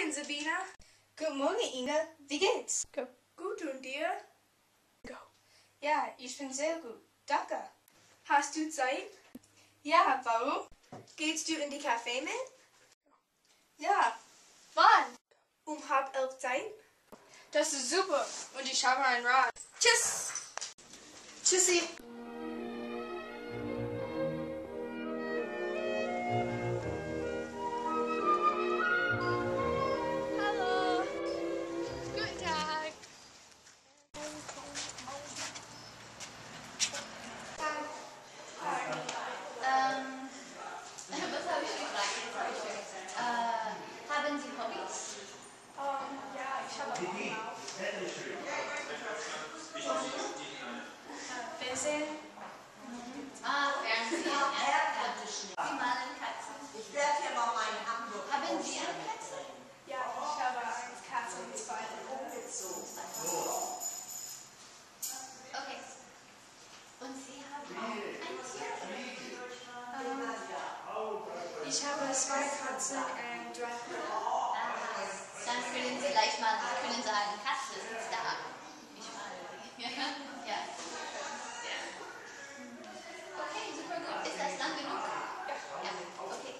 Morgen, Sabina. Guten Morgen, Inge. Wie geht's? Go. Gut, und dir? Go. Ja, ich bin sehr gut. Danke. Hast du Zeit? Ja, warum? Gehst du in die Café mit? Ja. Wann? Um 10:30 Zeit? Das ist super. Und ich habe ein Rad. Tschüss. Tschüssi. Hallo. Guten Tag. Was habe ich gefragt? Haben Sie Hobbys? Ja, ich habe auch Fernsehen. Fernsehen. Ja. Sie malen Katzen. Ich werde hier mal meinen Hamburg. Haben Sie eine Katze? Ja, ich habe eine Katze und 2 Hunde. Okay. Und Sie haben auch ein Tier? Ich habe 2 Katzen und 3 Hunde. Dann können Sie gleich mal sagen, Katze sitzt da. Ich male sie. Ja. Okay, super gut. Ist das lang genug? Ja. Okay.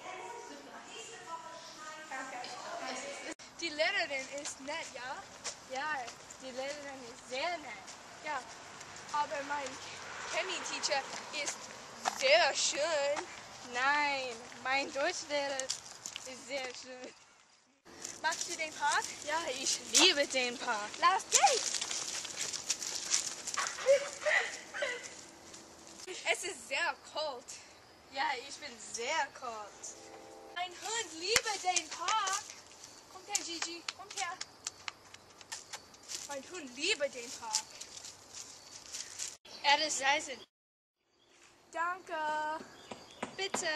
Danke. Die Lehrerin ist nett, ja? Ja, die Lehrerin ist sehr nett. Ja, aber mein Chemie-Teacher ist sehr schön. Nein, mein Deutschlehrer ist sehr schön. Magst du den Park? Ja, ich liebe den Park. Lass gehen! Es ist sehr kalt. Ja, ich bin sehr kalt. Mein Hund liebt den Park. Kommt her, Gigi, kommt her. Mein Hund liebt den Park. Er ist leise. Danke. Bitte.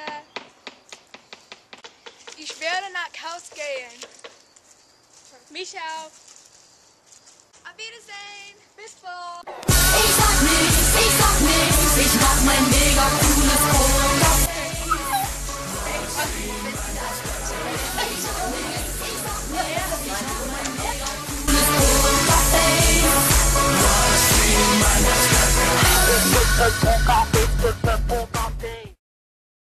Ich werde nach Haus gehen. Mich auch. Auf Wiedersehen. Bis bald. Ich sag nichts, ich mach mein mega cooles Choreografie. Ich mach mein mega cooles Choreografie.